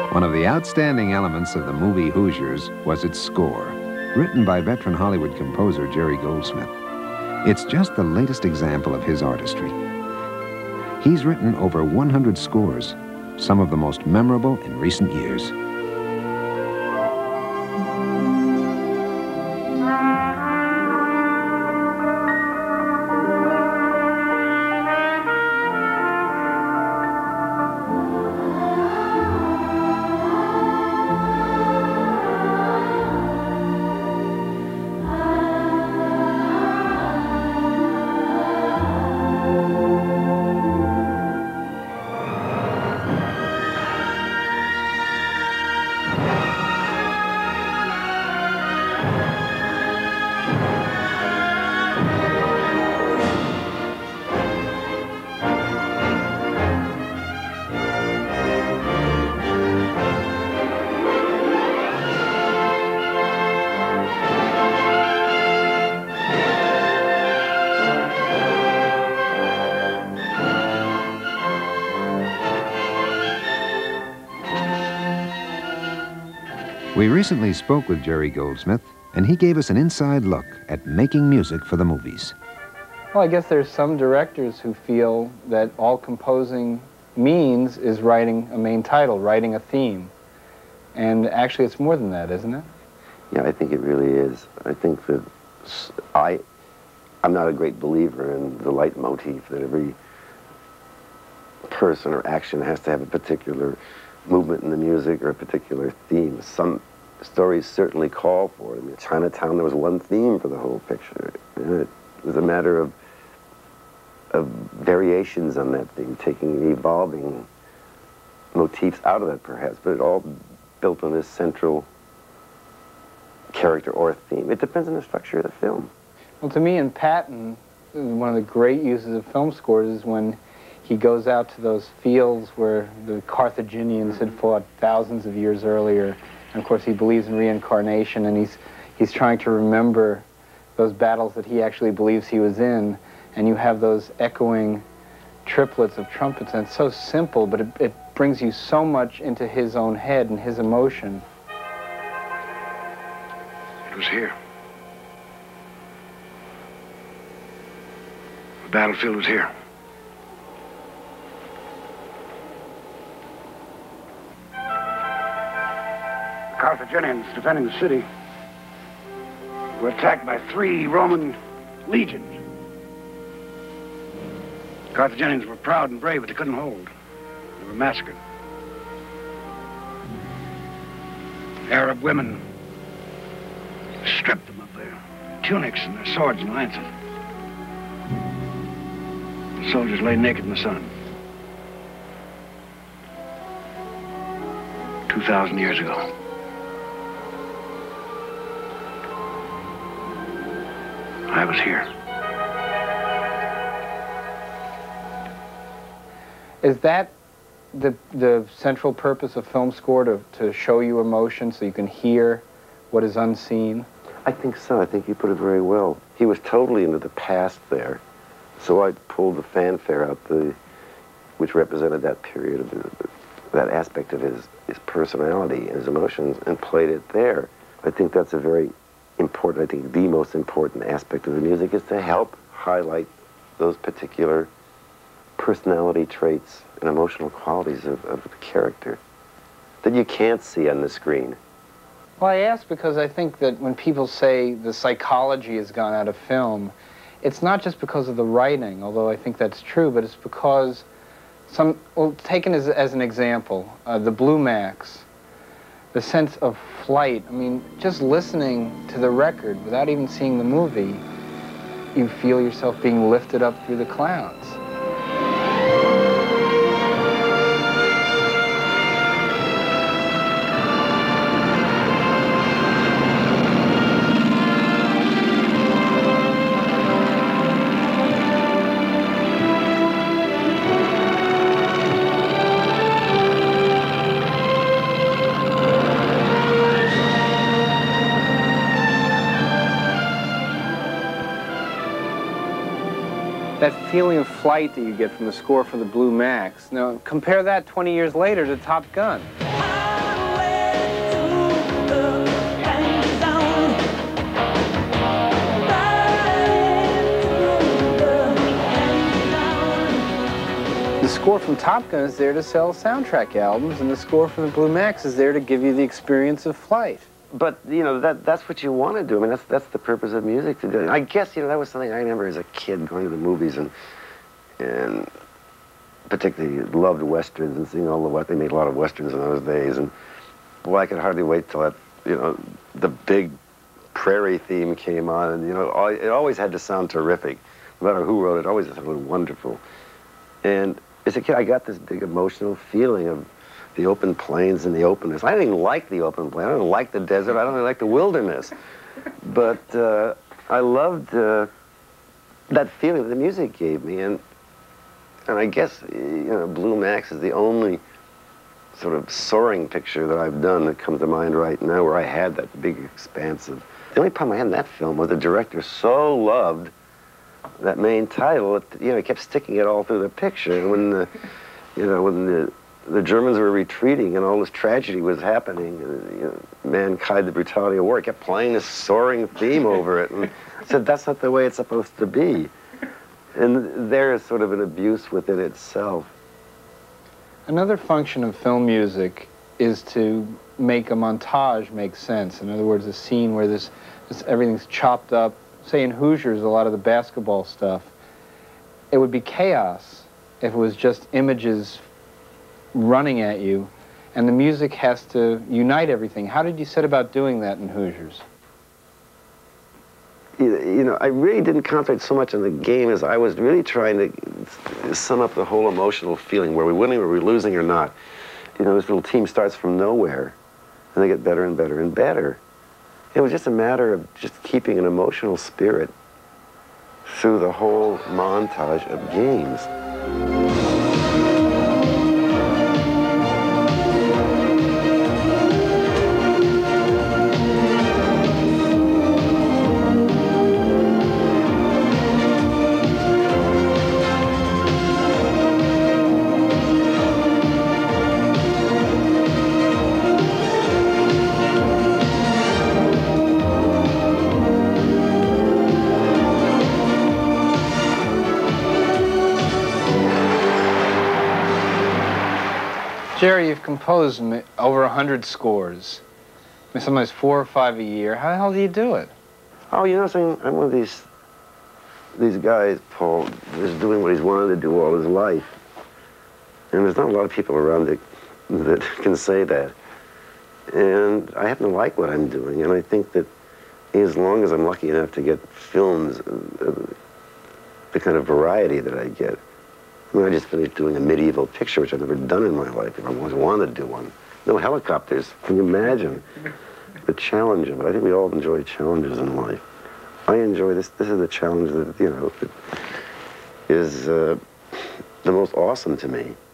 One of the outstanding elements of the movie Hoosiers was its score, written by veteran Hollywood composer Jerry Goldsmith. It's just the latest example of his artistry. He's written over 100 scores, some of the most memorable in recent years. We recently spoke with Jerry Goldsmith, and he gave us an inside look at making music for the movies. Well, I guess there's some directors who feel that all composing means is writing a main title, writing a theme. And actually it's more than that, isn't it? Yeah, I think it really is. I think that I'm not a great believer in the leitmotif that every person or action has to have a particular movement in the music or a particular theme. Some stories certainly call for it. I mean, Chinatown, there was one theme for the whole picture. And it was a matter of variations on that theme, taking evolving motifs out of that perhaps, but it all built on this central character or theme. It depends on the structure of the film. Well, to me, in Patton, one of the great uses of film scores is when he goes out to those fields where the Carthaginians had fought thousands of years earlier. And of course, he believes in reincarnation, and he's trying to remember those battles that he actually believes he was in. And you have those echoing triplets of trumpets, and it's so simple, but it brings you so much into his own head and his emotion. It was here. The battlefield was here. The Carthaginians defending the city were attacked by 3 Roman legions. The Carthaginians were proud and brave, but they couldn't hold. They were massacred. Arab women stripped them of their tunics and their swords and lances. The soldiers lay naked in the sun. 2,000 years ago. I was here. Is that the central purpose of film score, to show you emotion so you can hear what is unseen? I think so. I think you put it very well. He was totally into the past there. So I pulled the fanfare out, which represented that period of that aspect of his personality and his emotions, and played it there. I think that's a very important, I think the most important aspect of the music is to help highlight those particular personality traits and emotional qualities of the character that you can't see on the screen. Well, I ask because I think that when people say the psychology has gone out of film, it's not just because of the writing, although I think that's true, but it's because well, taken as an example, the Blue Max, the sense of flight. I mean, just listening to the record without even seeing the movie, you feel yourself being lifted up through the clouds. That feeling of flight that you get from the score for the Blue Max. Now, compare that 20 years later to Top Gun. score from Top Gun is there to sell soundtrack albums, and the score from the Blue Max is there to give you the experience of flight. But, you know, that's what you want to do. I mean, that's the purpose of music, to do. I guess, you know, that was something I remember as a kid going to the movies and particularly loved Westerns and seeing all the what they made a lot of Westerns in those days. And boy, I could hardly wait till that, you know, the big prairie theme came on. And, you know, it always had to sound terrific. No matter who wrote it, it always sounded wonderful. And as a kid, I got this big emotional feeling of the open plains and the openness. I didn't even like the open plain. I didn't like the desert. I don't even like the wilderness. But I loved that feeling that the music gave me. And I guess, you know, Blue Max is the only sort of soaring picture that I've done that comes to mind right now where I had that big expanse of... The only problem I had in that film was the director so loved that main title, you know, he kept sticking it all through the picture. And when the, you know, when the Germans were retreating and all this tragedy was happening, you know, mankind, the brutality of war, he kept playing this soaring theme over it, and I said, that's not the way it's supposed to be. And there is sort of an abuse within itself. Another function of film music is to make a montage make sense. In other words, a scene where everything's chopped up. Say in Hoosiers, a lot of the basketball stuff, it would be chaos if it was just images running at you, and the music has to unite everything. How did you set about doing that in Hoosiers? You know, I really didn't concentrate so much on the game as I was really trying to sum up the whole emotional feeling. Were we winning, were we losing or not? You know, this little team starts from nowhere, and they get better and better and better. It was just a matter of just keeping an emotional spirit through the whole montage of games. Jerry, you've composed over 100 scores. I mean, sometimes 4 or 5 a year. How the hell do you do it? Oh, you know something? I'm one of these guys, Paul, is doing what he's wanted to do all his life. And there's not a lot of people around that can say that. And I happen to like what I'm doing. And I think that as long as I'm lucky enough to get films, the kind of variety that I get. I mean, I just finished doing a medieval picture, which I've never done in my life. I've always wanted to do one. No helicopters. Can you imagine the challenge of it? I think we all enjoy challenges in life. I enjoy this. This is the challenge that, you know, that is the most awesome to me.